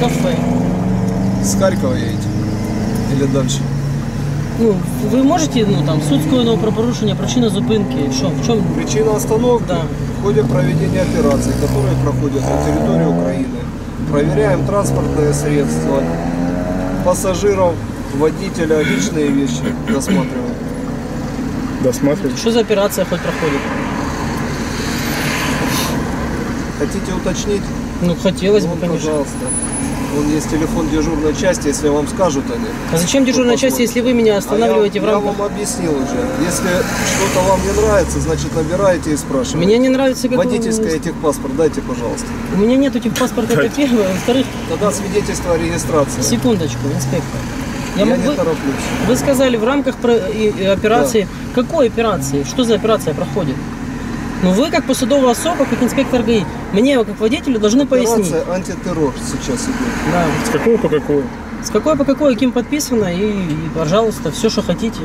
кафе. С Харькова едете? Или дальше? Ну, ви можете, ну, там, суд скоєного про порушення, причина зупинки, що, в чому? Причина остановки Да. в ходе проведения операций, которые проходят на территории Украины. Проверяем транспортные средства, пассажиров, водителя, личные вещи досматриваем. Досматривать. Що за операція хоч проходить? Хотите уточнить? Ну, хотелось бы, Вон, конечно. пожалуйста. Вон есть телефон дежурной части, если вам скажут они. А зачем дежурная часть, если вы меня останавливаете в я рамках... вам объяснил уже. Если что-то вам не нравится, значит набираете и спрашиваете. Мне не нравится, как Водительское техпаспорт дайте, пожалуйста. У меня нет этих паспорта, это первое. Во-вторых, Тогда свидетельство о регистрации. секундочку, инспектор. Я могу- не тороплюсь. Вы сказали в рамках операции. Какой операции? Что за операция проходит? Ну вы, как посадовая особа, как инспектор ГАИ, мне, как водителю, должны пояснить. Операция антитеррор сейчас идет. Да. С какого по какой? С какой по какой, кем подписано, и, пожалуйста, все, что хотите.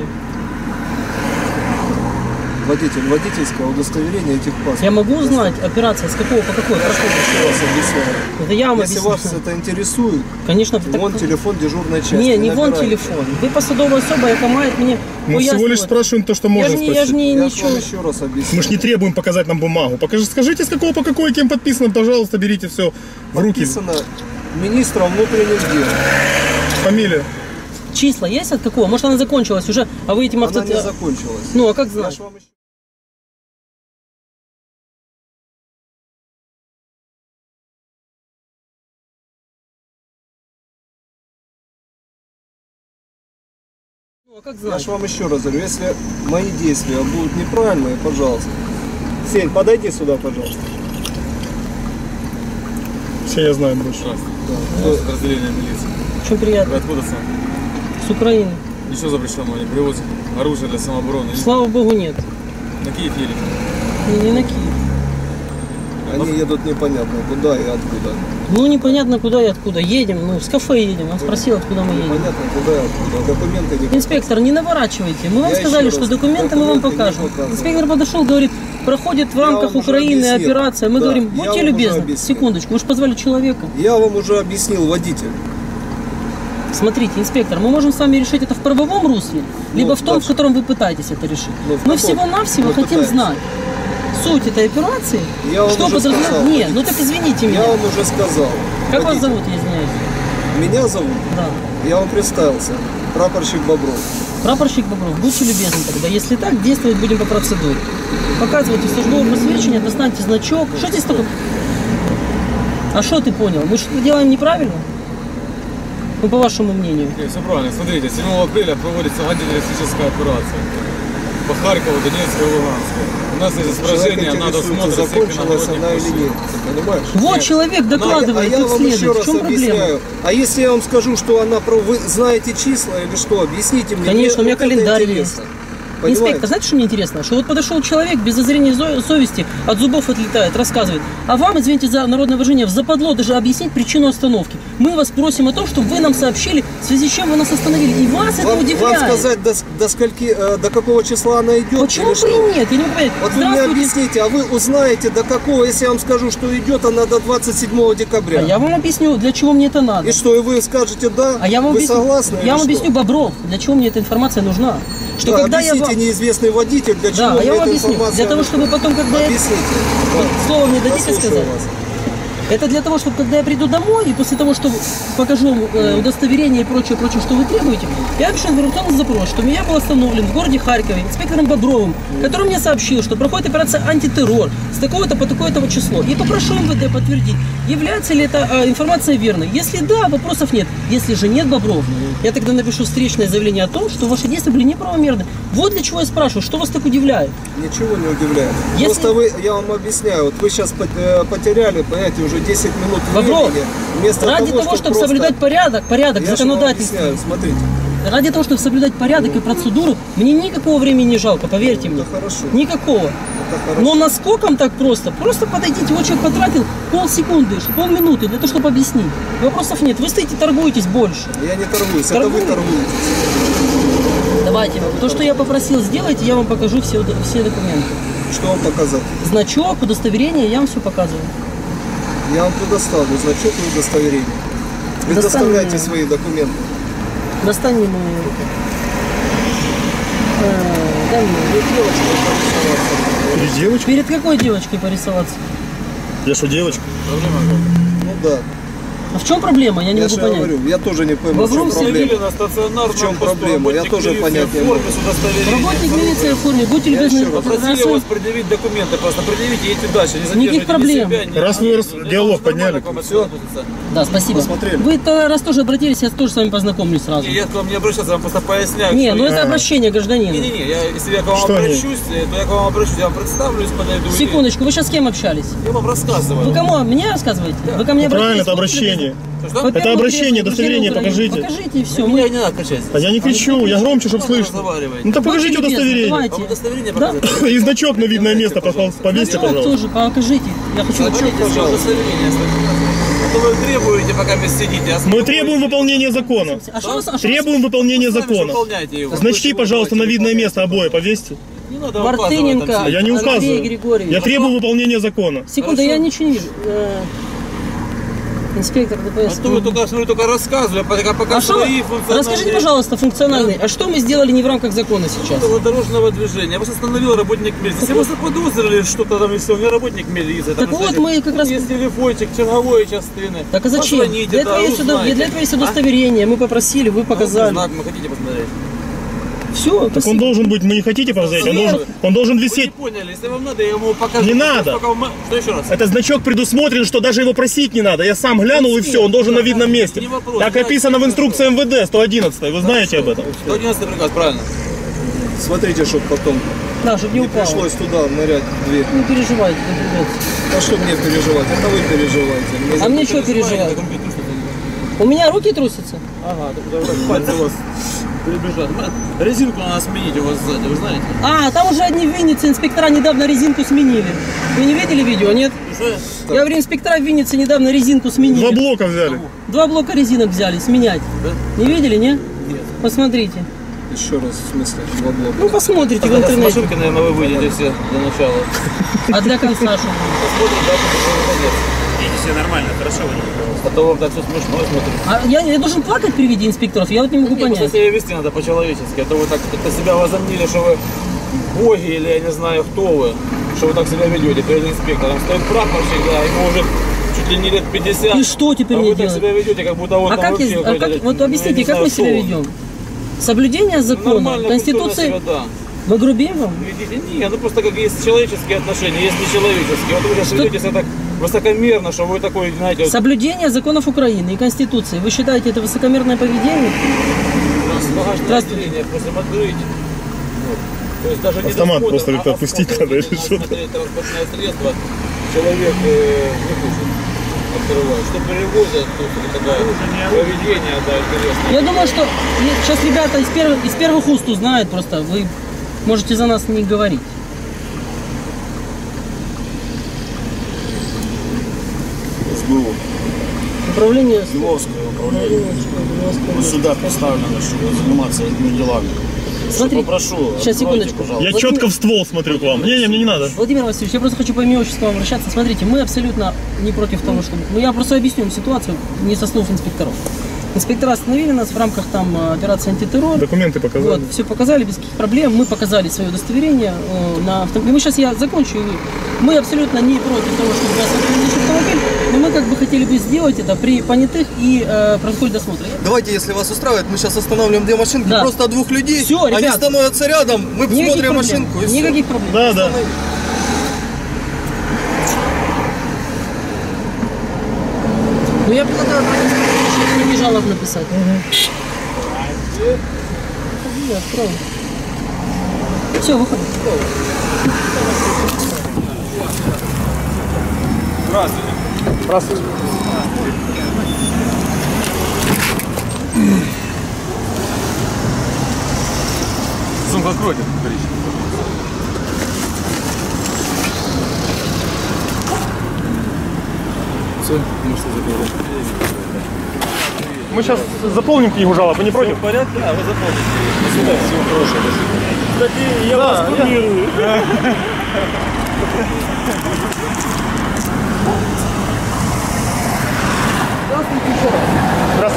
Водитель, водительское удостоверение этих паспортов. Я могу узнать, операция с какого по какой Я проходит? еще раз объясняю. Это я вам Если объясню. вас это интересует, Конечно, так- вон телефон дежурной части. Не вон набирайте. телефон. Вы посадовая особа, яка має мне Мы всего лишь спрашиваем то, что Я можно ж не, я ж спросить. не Я ж ничего. вам еще раз объясню. Мы ж не требуем показать нам бумагу. Скажите, с какого по какой, кем подписано, пожалуйста, берите все в руки. Написано министром внутренних дел. Фамилия. Числа есть от какого? Может, она закончилась уже, а вы этим Она не закончилась. Ну, а как Я знать? ж вам еще... Ну, а как Я знать? ж вам еще раз говорю, если мои действия будут неправильные, пожалуйста. Сень, подойди сюда, пожалуйста. Все я знаю больше. Да. Разделение милиции. Очень Вы приятно. откуда сам? С Украины. Ничего запрещенного не привозят. Оружие для самообороны. Слава богу, нет. На Киев едете? Не на Киев. Они едут непонятно куда и откуда. Ну, непонятно куда и откуда. Едем, ну, с кафе едем. Он спросил, откуда мы едем. Непонятно куда и откуда. Документы не... Инспектор, не наворачивайте. Мы вам Я сказали, еще что раз, документы мы вам документы не покажем. показывал. Инспектор подошел, говорит, проходит в рамках вам уже Украины объяснил. операция. Мы Да, говорим, я будьте вам уже любезны. объяснил. Секундочку, вы же позвали человека. Я вам уже объяснил, водитель. Смотрите, инспектор, мы можем с вами решить это в правовом русле, либо в том, дальше. в котором вы пытаетесь это решить. Ну, в Мы каком всего-навсего вы хотим пытаетесь? знать суть этой операции, Я вам что уже подразумевает... сказал, Нет, водитель. ну так извините меня. Я вам уже сказал. Как вас Водитель. зовут, я извиняюсь? Меня зовут? Да. Я вам представился. Прапорщик Бобров. Прапорщик Бобров, будьте любезны тогда. Если так, действовать будем по процедуре. Показывайте службовое посвящение, достаньте значок. Что здесь такое? А что ты понял? Мы что-то делаем неправильно? Ну, по вашему мнению. Нет, все правильно. Смотрите, 7 апреля проводится антитеррористическая операция. По Харькову, Донецку и Луганску. У нас есть изображение, Человек надо интересуется, смотреть всех закончилась она или иногородних нет. Ты понимаешь? Вот Нет. человек докладывает, я как вам еще следует. В раз чем проблема? объясняю. А если я вам скажу, что она вы знаете числа или что, объясните мне. Конечно, у меня вот это календарь интересно. Инспектор, Понимаете? знаете, что мне интересно? Что вот подошел человек без зазрения совести, от зубов отлетает, рассказывает. А вам, извините за народное выражение, в западло даже объяснить причину остановки. Мы вас просим о том, чтобы вы нам сообщили, в связи с чем вы нас остановили. И вас это Вам удивляет. сказать, до скольки, до какого числа она идет? Почему или что? бы и нет? Я не могу понять. Вот вы мне Здравствуйте. объясните, а вы узнаете до какого, если я вам скажу, что идет она до 27 декабря. А я вам объясню, для чего мне это надо. И что, и вы скажете да? А я вам вы объясню, согласны? я или вам что? объясню, Бобров, для чего мне эта информация нужна. Что Да, когда я объясните, вам... неизвестный водитель, для чего Да, мне я вам эта объясню. информация Для того, нужна? чтобы потом, когда я... Объясните. Вот, слово мне дадите Послушаю сказать? вас. Это для того, чтобы когда я приду домой и после того, что покажу вам удостоверение и прочее, что вы требуете, я пишу информационный запрос, что я был остановлен в городе Харькове инспектором Бобровым, который мне сообщил, что проходит операция антитеррор с такого-то по такое-то число. И попрошу МВД подтвердить, является ли эта информация верной. Если да, вопросов нет. Если же нет, Бобров, я тогда напишу встречное заявление о том, что ваши действия были неправомерны. Вот для чего я спрашиваю, что вас так удивляет? Ничего не удивляет. Если- Просто я вам объясняю, вот вы сейчас потеряли, понимаете, уже 10 минут Бобров, времени. Вместо ради того, чтобы просто- соблюдать порядок Я же вам законодательства, объясняю, смотрите. ради того, чтобы соблюдать порядок и процедуру, мне никакого времени не жалко, поверьте мне. Это хорошо. Никакого. Это хорошо. Но насколько так просто? Просто подойдите, вот человек потратил полсекунды, полминуты для того, чтобы объяснить. Вопросов нет. Вы стоите, торгуетесь больше. Я не торгуюсь, это Торгуюсь. вы торгуетесь. Давайте, то, что я попросил сделать, я вам покажу все документы. Что вам показать? Значок, удостоверение, я вам все показываю. Я вам предоставлю значок и удостоверение. Предоставляйте свои документы. Достань мне мою руку. Дай мне девочку порисоваться. Перед девочкой? Перед какой девочкой порисоваться? Я что, девочка? Ну да. А в чем проблема? Я не Я могу же понять. говорю, я тоже не пойму, в чем Вопросы проблема. на стационар, В чем проблема? Я тоже понять не могу. Работник милиции в форме, будьте любезны. Попросили вас предъявить документы, просто предъявите и идите дальше. Не Никаких задерживайте ни проблем. себя, ни- Раз вы диалог подняли. Все. Да, спасибо. Посмотрели. Вы раз тоже обратились, я тоже с вами познакомлюсь сразу. Я к вам не обращался, я вам просто поясняю. Не, что ну я- это обращение гражданина. Не-не-не, если я к вам Что они? обращусь, то я к вам обращусь, я вам представлюсь, подойду. и- Секундочку, вы сейчас с кем общались? Я вам рассказываю. Вы кому? Мне рассказываете? Вы ко мне Правильно, обратились? это обращение. Что? Во-первых, Это обращение, требуете удостоверение Украины. покажите. Покажите и все. Меня не надо кричать. А я не кричу, я громче, чтобы слышно. Разговаривайте. Ну так покажите Будьте любезны, удостоверение. Вам давайте. удостоверение Да. показать? И значок на видное место повесьте, Значок пожалуйста. тоже покажите. Я хочу Смотрите, пожалуйста. удостоверение. А то вы требуете, пока вы сидите. а Мы требуем выполнения закона. А что у вас- а что у вас- Требуем выполнения сами же закона. выполняйте его. Значки, пожалуйста, на видное место обои повесьте. Не надо указывать Мартыненко. там А я не Андрей указываю. Григорьевич. Я требую выполнения закона. Секунду, Хорошо. я ничего не вижу. Инспектор ДПС. А то вы только рассказывали, пока А что, свои функциональные... расскажите, пожалуйста, функциональный, а что мы сделали не в рамках закона сейчас? Дорожного движения. Я вас остановил работник милиции. Если вы заподозрили что-то там, если он не работник милиции. Так вот, мы как раз- Есть телефончик, черговой частины. Так а зачем? Позвоните, Для да, этого есть узнайте. для этого есть удостоверение. Мы попросили, вы показали. Знак мы хотите посмотреть? Все, Так он должен быть, мы не хотите повзять, он должен Вы не висеть. поняли, если вам надо, я ему покажу. Не надо. Что еще раз? Это значок предусмотрен, что даже его просить не надо. Я сам глянул и все, он должен на видном месте. Не вопрос. Так описано в инструкции МВД 111, вы знаете об этом? 111 приказ, правильно. Смотрите, чтобы потом Да, чтобы не не упало. пришлось туда нырять в дверь. Не переживайте, не придется. А что мне переживать? Это вы переживаете. А мне что переживать? У меня руки трусятся. Ага, так пальцы у вас перебежат. Резинку надо сменить у вас сзади, вы знаете? А, там уже одни в Виннице инспектора недавно резинку сменили. Вы не видели видео, нет? Уже? Я говорю, инспектора в Виннице недавно резинку 2 сменили. блока взяли. 2 блока резинок взяли, сменять. Да? Не видели, не? Нет. Посмотрите. Еще раз, в смысле, два блока. Ну, посмотрите в С интернете. машинки, наверное, вы выйдете все для начала. А для конца что? Посмотрим, да, как это Все нормально, хорошо. А то вам так все смешно смотрит. А я должен плакать при виде инспекторов? Я вот не могу Нет, просто понять. себя вести надо по-человечески. А то вы так как-то себя возомнили, что вы боги или я не знаю кто вы, что вы так себя ведете перед инспектором. Стоит прапорщик, да, ему уже чуть ли не лет 50. И что теперь а мне вы так делать? себя ведете, как будто он А там как, вообще какой-то, вот я объясните, не как знаю, мы себя кто он. ведем? Соблюдение закона, Нормально, культурно Конституции. себя, да. Мы грубим вам? Ведите, не, ну просто как есть человеческие отношения, есть нечеловеческие. Вот вы сейчас ведете себя так высокомерно, что вы такой, знаете, вот, Соблюдение законов Украины и Конституции. Вы считаете это высокомерное поведение? багажное Здравствуйте. отделение просим открыть. Вот. То есть даже не Автомат досмотр, просто как-то а отпустить осмотр надо или видно, что-то. осмотреть транспортное средство, человек не хочет открывать. Что перевозят, то есть такое поведение, да, интересно. Я думаю, что сейчас ребята из первых уст узнают, просто вы можете за нас не говорить. СБУ. Управление... Львовское управление. Управление- Сюда поставлено, чтобы заниматься этими делами. Смотри, Попрошу, сейчас, откройте, секундочку. пожалуйста. Я четко в ствол смотрю к вам. Не, мне не надо. Владимир Васильевич, я просто хочу по имени отчеству вам обращаться. Смотрите, мы абсолютно не против того, чтобы... Ну, я просто объясню вам ситуацию, не со слов инспекторов. Инспектора остановили нас в рамках там операции антитеррор. Документы показали. Вот, все показали без каких проблем. Мы показали свое удостоверение на автомобиле. Мы сейчас я закончу. И мы абсолютно не против того, чтобы у нас открыли автомобиль, но мы как бы хотели бы сделать это при понятых и протоколе досмотра. Давайте, если вас устраивает, мы сейчас остановим 2 машинки, Да. просто 2 людей, Всё, они ребят. становятся рядом, мы Никаких смотрим проблем. машинку и всё. Никаких проблем. Да, да. Ну я предлагаю мне жалоб написать. Ходи, открой. Все, выходи. Сумку откройте, Все, можете закрыть. Мы сейчас заполним книгу жалоб, вы не против? В порядке? Да, вы запомните. До свидания, всего хорошего. Кстати, я вас курирую. Здравствуйте еще раз.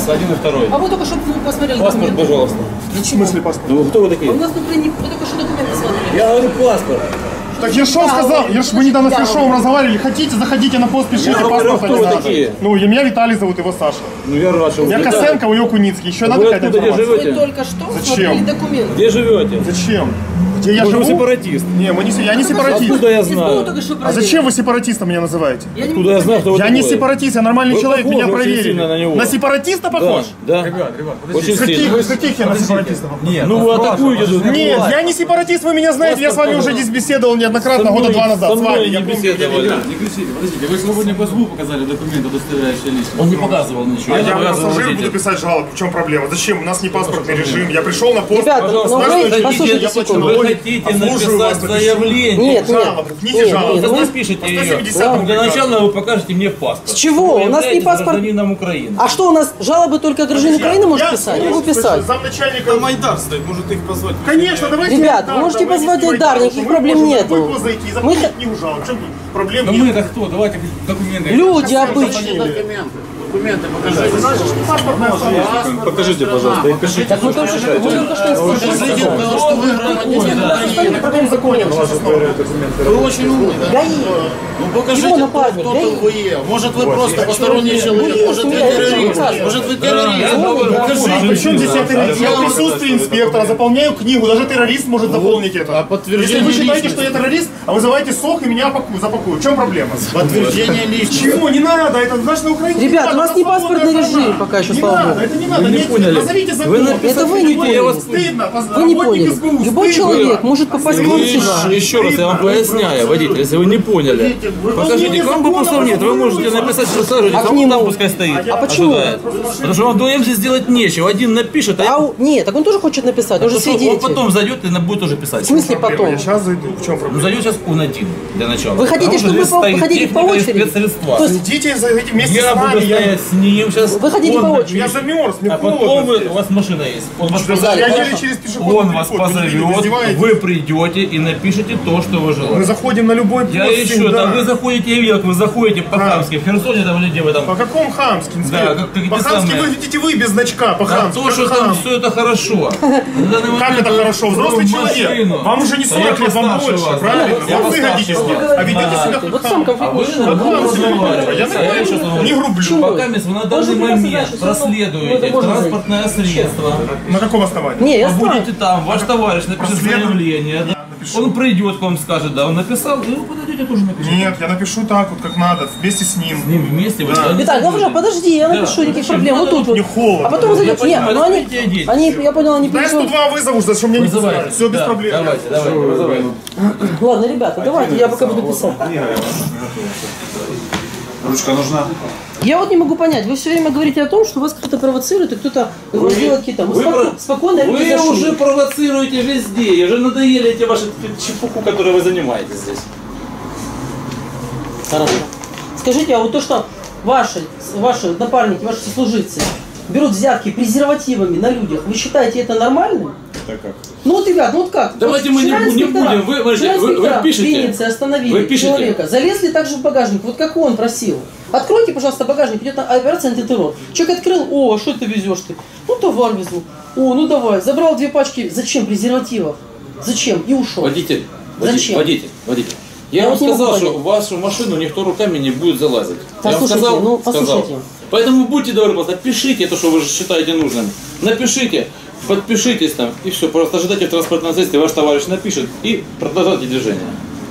вас, один и второй. А вы только что посмотрели Паспорт, документы. пожалуйста. В смысле паспорт? Ну кто вы такие? А у нас в Украине вы только что документы смотрели. Я говорю паспорт. Так я что сказал? Вы недавно с Ершовым разговаривали. Хотите, заходите на пост, пишите, Я паспорта кто не вы надо. такие? Ну, меня Виталий зовут, его Саша. Ну я рад, что вы... Я Косенко, у него Куницкий. Еще надо Вы какая-то откуда, где информация? Вы живете? только что Зачем? смотрели документы. Где живете? Зачем? Где я Вы живу? сепаратист. Не, мы не, я не сепаратист. Откуда я СБУ знаю? только что А проверили. зачем вы сепаратистом меня называете? Я не Откуда могу я знаю, понять. кто вы Я такой? не сепаратист, я нормальный Вы человек, меня похожи очень проверили. сильно на него. На сепаратиста похож? Да. Очень сильно. С каких я на сепаратиста похож? Нет, Ну вы атакуете тут. Нет, я не сепаратист, вы меня знаете, я с вами уже здесь беседовал неоднократно, Со мной- года 2 назад, со с мной вами. не Я помню, беседовали. Не кричите, подождите, вы свободный по СБУ показали документы, удостоверяющие личность. Он не показывал ничего. А я показывал пассажир водитель. буду писать жалобу, в чем проблема? Зачем? У нас не паспортный режим, я пришел на пост, Ребята, Пожалуйста, ну Знаешь, вы, что послушайте я плачу секунду. Вы налоги, хотите обслуживаю вас, написать напишу. заявление? Нет, жалобу, нет, вните нет, жалобу. нет, Вы вы- напишите По ее. 170-му Для приказу. начала вы покажете мне паспорт. С чего? Вы У нас не являетесь паспорт. гражданином Украины. А что у нас жалобы только гражданин Украины может писать? Я могу писать. Замначальника. Майдар стоит, может их позвать. Конечно, давайте. Ребят, Айдар, вы можете давайте позвать снимайте, Айдар, потому никаких что мы проблем можем нету. на пост зайти и Мы- заполнить книгу жалоб. В чем проблем Да нет? мы-то кто? Давайте документы. Люди обычные. Документы покажите. Паспортная страна. Покажите, пожалуйста, и пишите. Так мы только что Потом законим ваши Вы очень умный, да? ГАИ. Ну Его покажите, напали, кто ГАИ. вы е. Может вы просто посторонний человек, может вы террорист, может вы террорист. Покажите. Причем здесь я террорист? Я в присутствии инспектора заполняю книгу, даже террорист может заполнить это. Если подтверждение вы считаете, личности? что я террорист, а вызываете СОХ и меня запакуют. В чем проблема? Подтверждение личности. Чего? Не надо, это значит на Украине. Ребят, не у надо, нас не это свободная паспортный страна. режим пока еще, Не слава надо, богу. это не надо. Вы не Нет, поняли. Назовите закон. Вы написали, Это вы не Стыдно. поняли. Стыдно. Вы не Работник поняли. СБУ, Любой стыдно. человек может попасть в Вы курс сюда. еще раз я вам поясняю, водитель, если вы не поняли. Покажите, к вам вопросов нет. Вы можете написать, что сажите, А к кому нему? там пускай стоит. А почему? ожидает. Потому что вам вдвоем здесь сделать нечего. Один напишет, а Нет, так он тоже хочет написать, он же он свидетель. потом зайдет и будет тоже писать. В смысле потом? Я сейчас зайду. В чем Ну проблема? зайдет сейчас он один для начала. Вы хотите, Потому что чтобы здесь вы стоит хотите по техника и очереди? спецсредства. То есть Идите, зайдите вместе Я с буду нами. стоять с ним сейчас. Вы хотите он по напишет. очереди? Я замерз, мне А потом холодно. у вас машина есть. Он вас Я позовет. еле через пешеходный Он вас переход, вы не позовет, издеваетесь? вы придете и напишите то, что вы Мы желаете. заходим на любой пост Я еще, всегда. там, вы заходите, я видел, как вы заходите по-хамски, в Херсоне там или где вы там. По какому хамски? Да, как какие-то По-хамски самые. вы видите вы без значка, Да по-хамски. то, как что там хам. все это хорошо. Как это хорошо? Взрослый человек. Вам уже не 40 лет, вам больше, правильно? Я Вам вы постарше годитесь вас. мне. А ведете себя вот как сам хам. А вы конфликт. нормально Я разговариваете. не грублю. Пока вы на данный момент проследуете транспортное средство. На каком основании? Не, я Вы знаю. будете там, ваш товарищ напишет Проследуем. заявление. Да. Он придет к вам, скажет, да, он написал, и вы подойдете тоже напишите. Нет, я напишу так вот, как надо, вместе с ним. С ним вместе вы Да. туда не Виталий, ну заходите. уже, подожди, я напишу, никаких проблем. Вот тут вот. Не холодно. А потом зайдет. Я Нет, понимаю, ну это они, третья идея. я понял, они Да я придут. 102 вызову, за что меня не Вызывайте. пускают. Все без Да, проблем. Давайте, вызывайте. Ладно, ребята, давайте, я пока буду писать. Ручка нужна? Я вот не могу понять, вы все время говорите о том, что вас кто-то провоцирует, и кто-то делает какие-то... Мы спокойно Вы люди зашли. уже провоцируете везде, и уже надоели эти ваши чепуху, которой вы занимаетесь здесь. Хорошо. Скажите, а вот то, что ваши напарники, ваши сослуживцы берут взятки презервативами на людях, вы считаете это нормальным? Так как? Ну вот, ребят, ну вот как? Давайте Вот мы не вчера будем. инспектора- Вы, подождите, вчера вы инспектора пишете? в Виннице остановили Вы пишете? человека, залезли также в багажник, вот как он просил. Откройте, пожалуйста, багажник, идет операция антитеррор. Человек открыл, о, что ты везешь ты? Ну, товар везу. О, ну давай, забрал 2 пачки, зачем, презервативов? Зачем? И ушел. Водитель, Зачем? водитель. Я Я вам вот не могу сказал, что понять. в вашу машину никто руками не будет залазить. Я вам Послушайте, сказал, ну, сказал. послушайте. Поэтому будьте добры, просто пишите то, что вы считаете нужным. Напишите, подпишитесь там, и все. Просто ожидайте в транспортном средстве, ваш товарищ напишет, и продолжайте движение.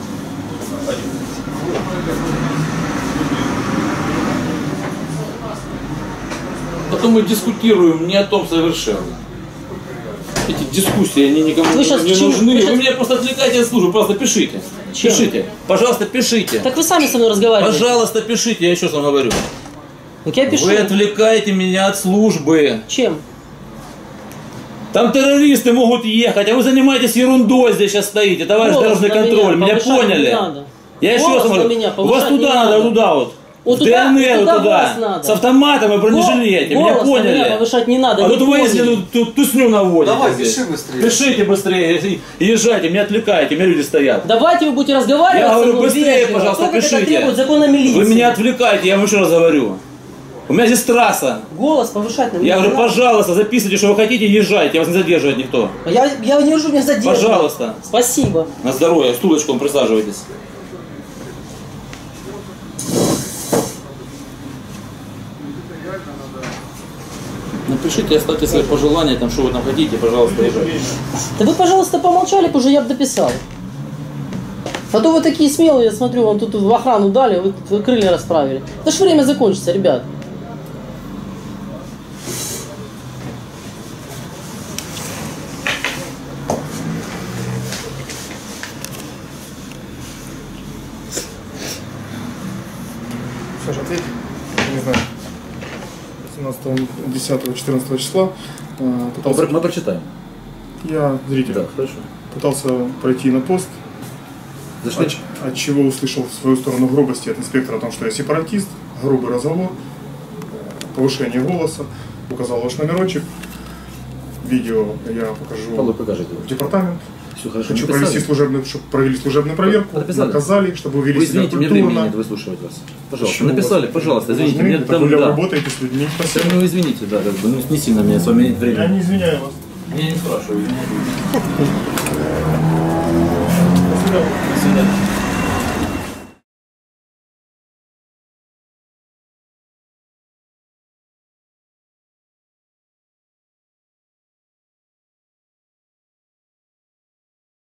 Потом мы дискутируем не о том совершенно. Эти дискуссии, они никому Вы щас не к чему? нужны. Вы Вы щас- меня просто отвлекаете от службы, просто пишите. Чем? Пишите. Пожалуйста, пишите. Так вы сами со мной разговариваете. Пожалуйста, пишите, я еще вам говорю. Так я пишу. Вы отвлекаете меня от службы. Чем? Там террористы могут ехать, а вы занимаетесь ерундой здесь сейчас стоите, товарищ Голос дорожный на контроль. Меня повышать поняли? не надо. Я еще Голос раз на говорю, меня у вас повышать не туда надо, надо. туда вот. Вот В туда- ДНР туда туда. голос надо. С автоматом и бронежилете. Меня Голос на меня поняли? повышать не надо. А не тут вы поняли. если тут тусню наводите. Давай, здесь. пиши быстрее. Пишите быстрее и езжайте, меня отвлекаете, меня люди стоят. Давайте вы будете разговаривать Я со говорю, мной быстрее, вежливо, пожалуйста, только как это пишите. требует закона милиции. Вы меня отвлекаете, я вам еще раз говорю. У меня здесь трасса. Голос повышать на меня. Я не говорю, надо. пожалуйста, записывайте, что вы хотите, езжайте, вас не задерживает никто. Я не уже меня задерживаю. Пожалуйста. Спасибо. На здоровье, стулочком присаживайтесь. Напишите, оставьте свои пожелания, там, что вы там хотите, пожалуйста, езжайте. Да вы, пожалуйста, помолчали, б уже я бы дописал. А то вы такие смелые, я смотрю, вам тут в охрану дали, вы крылья расправили. Это ж время закончится, ребят. Саша, ответь. Не знаю. 17, 10, 14 числа пытался... Мы прочитаем. Я зритель. Да, хорошо. Пытался пройти на пост, Зашли? от чего услышал в свою сторону грубости от инспектора о том, что я сепаратист, грубый разговор, повышение голоса, указал ваш номерочек. Видео я покажу Павло, покажите. в департамент. Все хорошо. Хочу Написали? провести служебную, чтобы провели служебную проверку, Написали? наказали, чтобы Вы увели себя извините, мне времени культурно. нет выслушивать вас. Пожалуйста, Почему написали, вас- пожалуйста, Вы извините. должны, Мне так там, вы да. работаете с людьми. Спасибо. Ну извините, да, как бы, ну, не сильно мне с вами нет времени. Я не извиняю вас. Я не спрашиваю, извиняюсь. До свидания. До свидания.